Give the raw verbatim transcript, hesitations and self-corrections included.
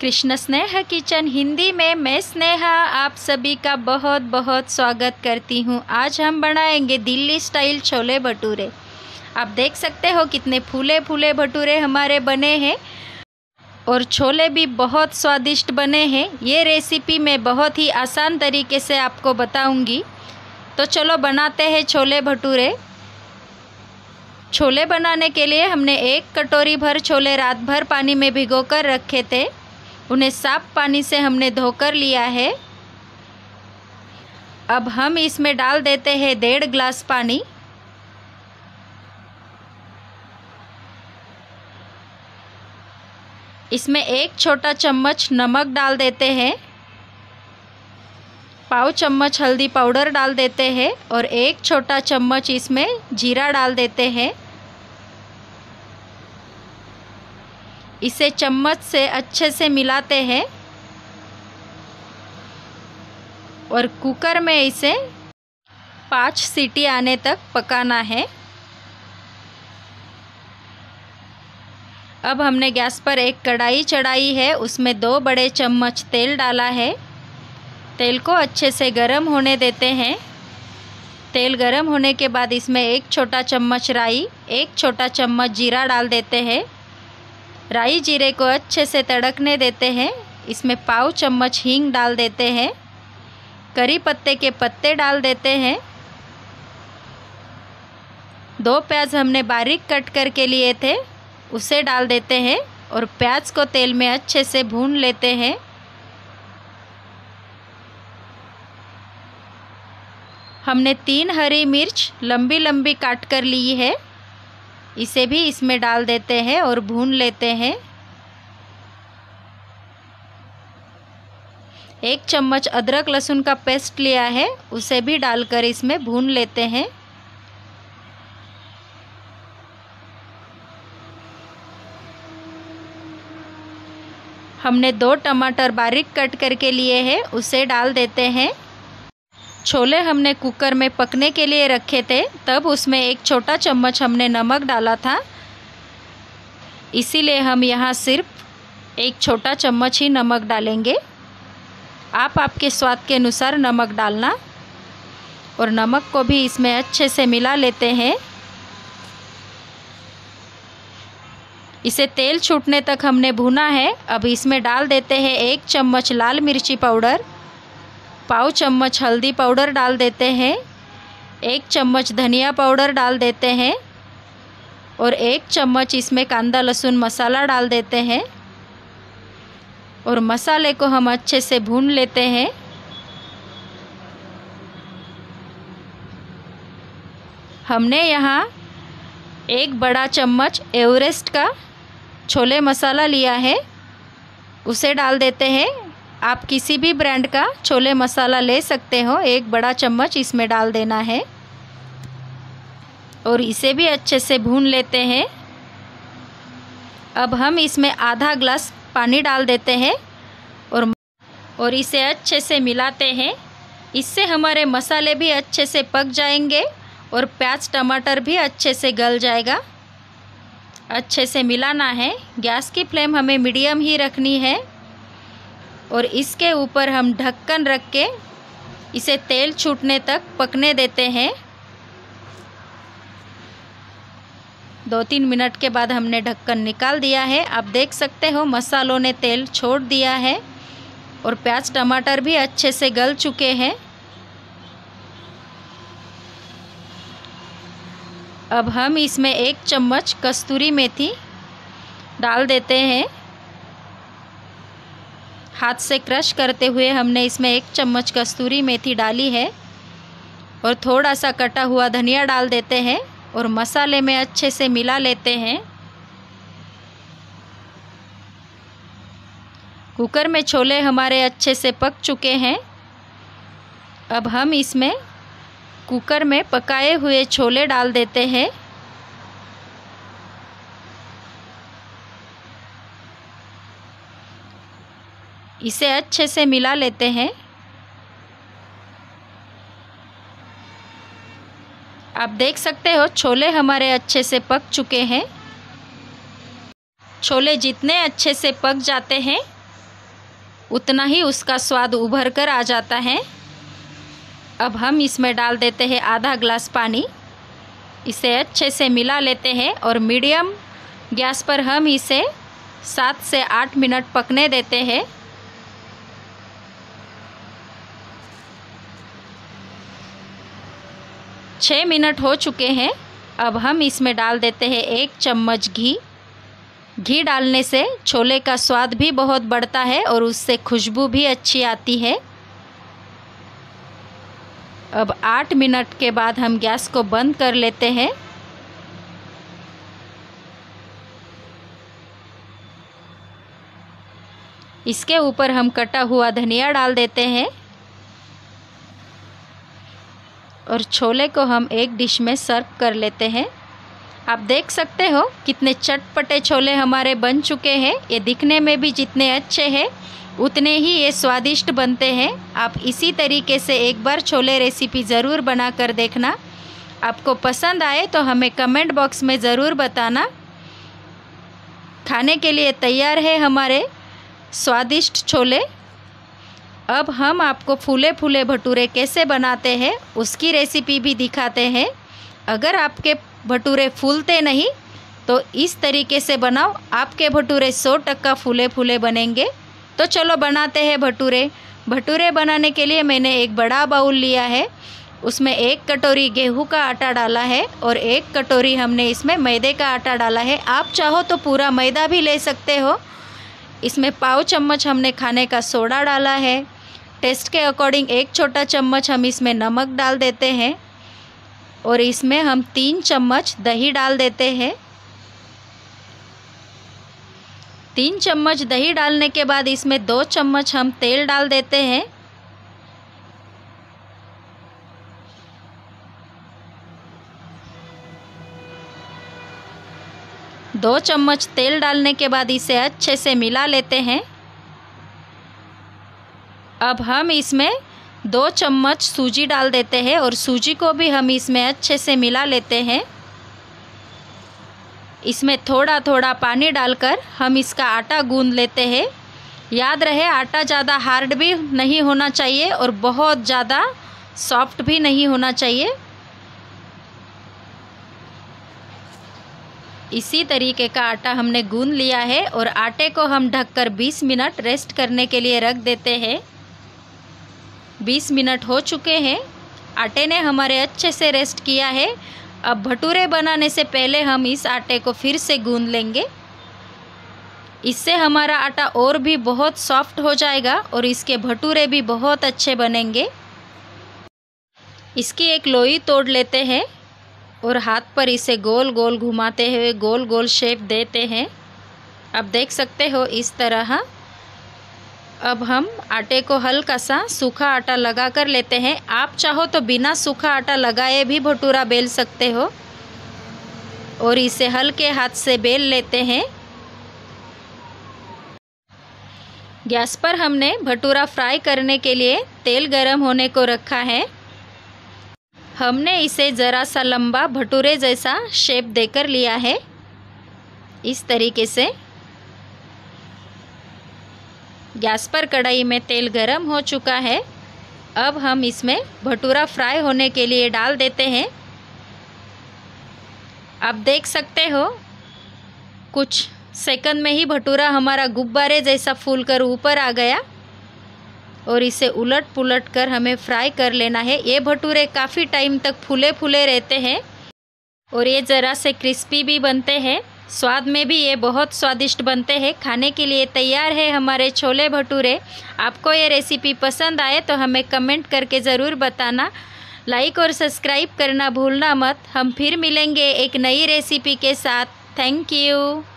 कृष्ण स्नेह किचन हिंदी में मैं स्नेहा आप सभी का बहुत बहुत स्वागत करती हूँ। आज हम बनाएंगे दिल्ली स्टाइल छोले भटूरे। आप देख सकते हो कितने फूले फूले भटूरे हमारे बने हैं और छोले भी बहुत स्वादिष्ट बने हैं। ये रेसिपी मैं बहुत ही आसान तरीके से आपको बताऊंगी। तो चलो बनाते हैं छोले भटूरे। छोले बनाने के लिए हमने एक कटोरी भर छोले रात भर पानी में भिगोकर रखे थे। उन्हें साफ पानी से हमने धोकर लिया है। अब हम इसमें डाल देते हैं डेढ़ ग्लास पानी। इसमें एक छोटा चम्मच नमक डाल देते हैं, पाव चम्मच हल्दी पाउडर डाल देते हैं और एक छोटा चम्मच इसमें जीरा डाल देते हैं। इसे चम्मच से अच्छे से मिलाते हैं और कुकर में इसे पाँच सीटी आने तक पकाना है। अब हमने गैस पर एक कढ़ाई चढ़ाई है, उसमें दो बड़े चम्मच तेल डाला है। तेल को अच्छे से गरम होने देते हैं। तेल गरम होने के बाद इसमें एक छोटा चम्मच राई, एक छोटा चम्मच जीरा डाल देते हैं। राई जीरे को अच्छे से तड़कने देते हैं। इसमें पाव चम्मच हींग डाल देते हैं। करी पत्ते के पत्ते डाल देते हैं। दो प्याज हमने बारीक कट करके लिए थे, उसे डाल देते हैं और प्याज को तेल में अच्छे से भून लेते हैं। हमने तीन हरी मिर्च लंबी लंबी काट कर ली है, इसे भी इसमें डाल देते हैं और भून लेते हैं। एक चम्मच अदरक लहसुन का पेस्ट लिया है, उसे भी डालकर इसमें भून लेते हैं। हमने दो टमाटर बारीक कट करके लिए हैं, उसे डाल देते हैं। छोले हमने कुकर में पकने के लिए रखे थे, तब उसमें एक छोटा चम्मच हमने नमक डाला था, इसीलिए हम यहाँ सिर्फ एक छोटा चम्मच ही नमक डालेंगे। आप आपके स्वाद के अनुसार नमक डालना और नमक को भी इसमें अच्छे से मिला लेते हैं। इसे तेल छूटने तक हमने भुना है। अब इसमें डाल देते हैं एक चम्मच लाल मिर्ची पाउडर, पाव चम्मच हल्दी पाउडर डाल देते हैं, एक चम्मच धनिया पाउडर डाल देते हैं और एक चम्मच इसमें कांदा लहसुन मसाला डाल देते हैं और मसाले को हम अच्छे से भून लेते हैं। हमने यहाँ एक बड़ा चम्मच एवरेस्ट का छोले मसाला लिया है, उसे डाल देते हैं। आप किसी भी ब्रांड का छोले मसाला ले सकते हो। एक बड़ा चम्मच इसमें डाल देना है और इसे भी अच्छे से भून लेते हैं। अब हम इसमें आधा ग्लास पानी डाल देते हैं और और इसे अच्छे से मिलाते हैं। इससे हमारे मसाले भी अच्छे से पक जाएंगे और प्याज टमाटर भी अच्छे से गल जाएगा। अच्छे से मिलाना है। गैस की फ्लेम हमें मीडियम ही रखनी है और इसके ऊपर हम ढक्कन रख के इसे तेल छूटने तक पकने देते हैं। दो तीन मिनट के बाद हमने ढक्कन निकाल दिया है। आप देख सकते हो मसालों ने तेल छोड़ दिया है और प्याज टमाटर भी अच्छे से गल चुके हैं। अब हम इसमें एक चम्मच कस्तूरी मेथी डाल देते हैं। हाथ से क्रश करते हुए हमने इसमें एक चम्मच कस्तूरी मेथी डाली है और थोड़ा सा कटा हुआ धनिया डाल देते हैं और मसाले में अच्छे से मिला लेते हैं। कुकर में छोले हमारे अच्छे से पक चुके हैं। अब हम इसमें कुकर में पकाए हुए छोले डाल देते हैं। इसे अच्छे से मिला लेते हैं। आप देख सकते हो छोले हमारे अच्छे से पक चुके हैं। छोले जितने अच्छे से पक जाते हैं उतना ही उसका स्वाद उभर कर आ जाता है। अब हम इसमें डाल देते हैं आधा ग्लास पानी। इसे अच्छे से मिला लेते हैं और मीडियम गैस पर हम इसे सात से आठ मिनट पकने देते हैं। छः मिनट हो चुके हैं। अब हम इसमें डाल देते हैं एक चम्मच घी। घी डालने से छोले का स्वाद भी बहुत बढ़ता है और उससे खुशबू भी अच्छी आती है। अब आठ मिनट के बाद हम गैस को बंद कर लेते हैं। इसके ऊपर हम कटा हुआ धनिया डाल देते हैं और छोले को हम एक डिश में सर्व कर लेते हैं। आप देख सकते हो कितने चटपटे छोले हमारे बन चुके हैं। ये दिखने में भी जितने अच्छे हैं उतने ही ये स्वादिष्ट बनते हैं। आप इसी तरीके से एक बार छोले रेसिपी ज़रूर बना कर देखना। आपको पसंद आए तो हमें कमेंट बॉक्स में ज़रूर बताना। खाने के लिए तैयार है हमारे स्वादिष्ट छोले। अब हम आपको फूले फूले भटूरे कैसे बनाते हैं उसकी रेसिपी भी दिखाते हैं। अगर आपके भटूरे फूलते नहीं तो इस तरीके से बनाओ, आपके भटूरे सौ टक्का फूले फूले बनेंगे। तो चलो बनाते हैं भटूरे। भटूरे बनाने के लिए मैंने एक बड़ा बाउल लिया है। उसमें एक कटोरी गेहूं का आटा डाला है और एक कटोरी हमने इसमें मैदे का आटा डाला है। आप चाहो तो पूरा मैदा भी ले सकते हो। इसमें पाव चम्मच हमने खाने का सोडा डाला है। टेस्ट के अकॉर्डिंग एक छोटा चम्मच हम इसमें नमक डाल देते हैं और इसमें हम तीन चम्मच दही डाल देते हैं। तीन चम्मच दही डालने के बाद इसमें दो चम्मच हम तेल डाल देते हैं। दो चम्मच तेल डालने के बाद इसे अच्छे से मिला लेते हैं। अब हम इसमें दो चम्मच सूजी डाल देते हैं और सूजी को भी हम इसमें अच्छे से मिला लेते हैं। इसमें थोड़ा थोड़ा पानी डालकर हम इसका आटा गूंद लेते हैं। याद रहे आटा ज़्यादा हार्ड भी नहीं होना चाहिए और बहुत ज़्यादा सॉफ्ट भी नहीं होना चाहिए। इसी तरीके का आटा हमने गूंद लिया है और आटे को हम ढककर बीस मिनट रेस्ट करने के लिए रख देते हैं। बीस मिनट हो चुके हैं। आटे ने हमारे अच्छे से रेस्ट किया है। अब भटूरे बनाने से पहले हम इस आटे को फिर से गूंद लेंगे। इससे हमारा आटा और भी बहुत सॉफ्ट हो जाएगा और इसके भटूरे भी बहुत अच्छे बनेंगे। इसकी एक लोई तोड़ लेते हैं और हाथ पर इसे गोल गोल घुमाते हुए गोल गोल शेप देते हैं। अब देख सकते हो इस तरह। अब हम आटे को हल्का सा सूखा आटा लगा कर लेते हैं। आप चाहो तो बिना सूखा आटा लगाए भी भटूरा बेल सकते हो और इसे हल्के हाथ से बेल लेते हैं। गैस पर हमने भटूरा फ्राई करने के लिए तेल गरम होने को रखा है। हमने इसे ज़रा सा लंबा भटूरे जैसा शेप देकर लिया है। इस तरीके से गैस पर कढ़ाई में तेल गरम हो चुका है। अब हम इसमें भटूरा फ्राई होने के लिए डाल देते हैं। आप देख सकते हो कुछ सेकंड में ही भटूरा हमारा गुब्बारे जैसा फूलकर ऊपर आ गया और इसे उलट पुलट कर हमें फ्राई कर लेना है। ये भटूरे काफ़ी टाइम तक फूले फूले रहते हैं और ये ज़रा से क्रिस्पी भी बनते हैं। स्वाद में भी ये बहुत स्वादिष्ट बनते हैं। खाने के लिए तैयार है हमारे छोले भटूरे। आपको ये रेसिपी पसंद आए तो हमें कमेंट करके ज़रूर बताना। लाइक और सब्सक्राइब करना भूलना मत। हम फिर मिलेंगे एक नई रेसिपी के साथ। Thank you.